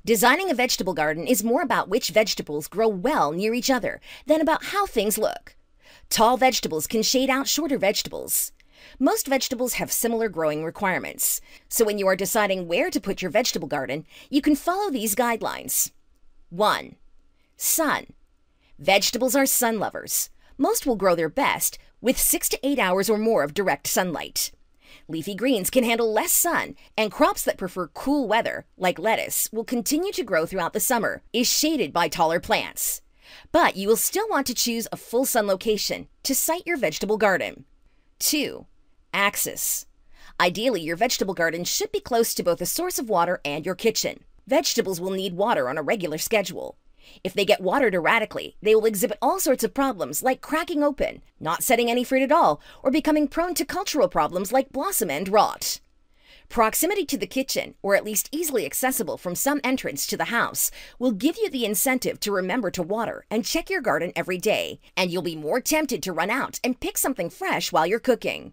Designing a vegetable garden is more about which vegetables grow well near each other than about how things look. Tall vegetables can shade out shorter vegetables. Most vegetables have similar growing requirements, so when you are deciding where to put your vegetable garden, you can follow these guidelines. 1. Sun. Vegetables are sun lovers. Most will grow their best with 6 to 8 hours or more of direct sunlight. Leafy greens can handle less sun, and crops that prefer cool weather, like lettuce, will continue to grow throughout the summer, is shaded by taller plants. But you will still want to choose a full sun location to site your vegetable garden. 2. Axis. Ideally, your vegetable garden should be close to both a source of water and your kitchen. Vegetables will need water on a regular schedule. If they get watered erratically, they will exhibit all sorts of problems like cracking open, not setting any fruit at all, or becoming prone to cultural problems like blossom end rot. Proximity to the kitchen, or at least easily accessible from some entrance to the house, will give you the incentive to remember to water and check your garden every day, and you'll be more tempted to run out and pick something fresh while you're cooking.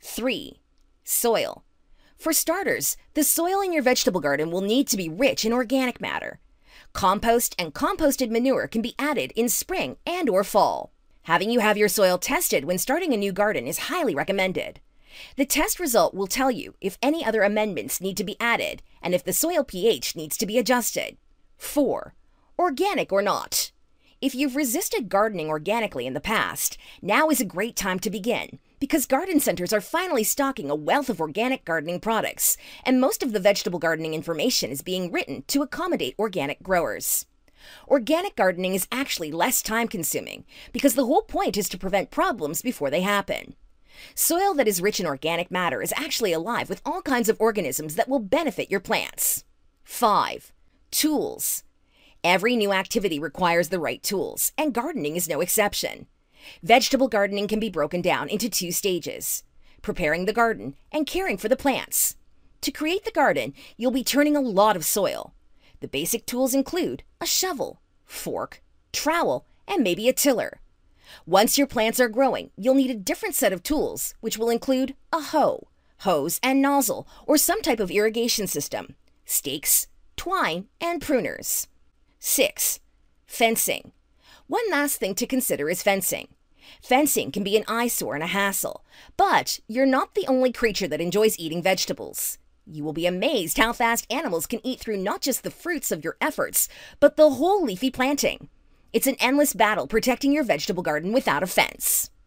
3. Soil. For starters, the soil in your vegetable garden will need to be rich in organic matter. Compost and composted manure can be added in spring and/or fall. Having you have your soil tested when starting a new garden is highly recommended. The test result will tell you if any other amendments need to be added and if the soil pH needs to be adjusted. 4. Organic or not. If you've resisted gardening organically in the past, now is a great time to begin, because garden centers are finally stocking a wealth of organic gardening products, and most of the vegetable gardening information is being written to accommodate organic growers. Organic gardening is actually less time-consuming, because the whole point is to prevent problems before they happen. Soil that is rich in organic matter is actually alive with all kinds of organisms that will benefit your plants. 5. Tools. Every new activity requires the right tools, and gardening is no exception. Vegetable gardening can be broken down into 2 stages: preparing the garden and caring for the plants. To create the garden, you'll be turning a lot of soil. The basic tools include a shovel, fork, trowel, and maybe a tiller. Once your plants are growing, you'll need a different set of tools, which will include a hoe, hose and nozzle, or some type of irrigation system, stakes, twine, and pruners. 6. Fencing. One last thing to consider is fencing. Fencing can be an eyesore and a hassle, but you're not the only creature that enjoys eating vegetables. You will be amazed how fast animals can eat through not just the fruits of your efforts, but the whole leafy planting. It's an endless battle protecting your vegetable garden without a fence.